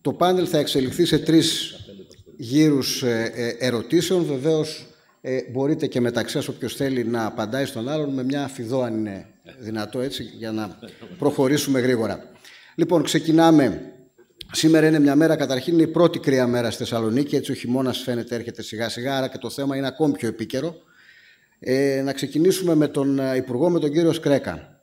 Το πάνελ θα εξελιχθεί σε 3 γύρους ερωτήσεων. Βεβαίως μπορείτε και μεταξύ σας όποιος θέλει να απαντάει στον άλλον με μια αφιδό, αν είναι δυνατό, έτσι, για να προχωρήσουμε γρήγορα. Λοιπόν, ξεκινάμε. Σήμερα είναι μια μέρα, καταρχήν είναι η πρώτη κρύα μέρα στη Θεσσαλονίκη, έτσι ο χειμώνας φαίνεται έρχεται σιγά σιγά, άρα και το θέμα είναι ακόμη πιο επίκαιρο. Να ξεκινήσουμε με τον Υπουργό, με τον κύριο Σκρέκα.